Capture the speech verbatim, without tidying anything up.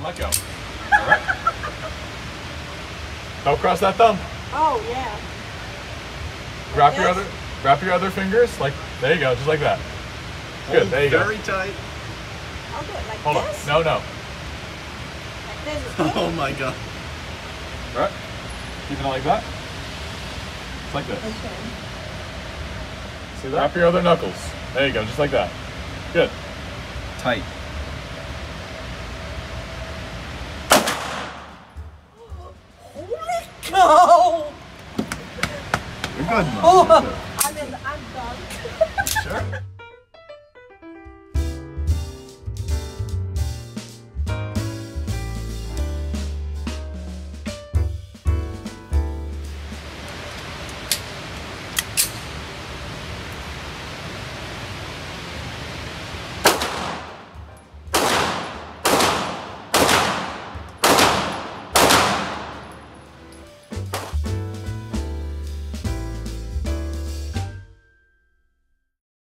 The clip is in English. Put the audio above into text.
let go. All right. Don't cross that thumb. Oh yeah. Wrap Yes. your other, wrap your other fingers like there you go, just like that. Good. Hold There you go. very tight. I'll do it like Hold on. this. No, no. Like this is good. Oh my god. All right. Keeping it like that. Just like this. Okay. See that? Wrap your other knuckles. There you go, just like that. Good. Tight. Holy cow! You're good, Mom. Oh. You're good.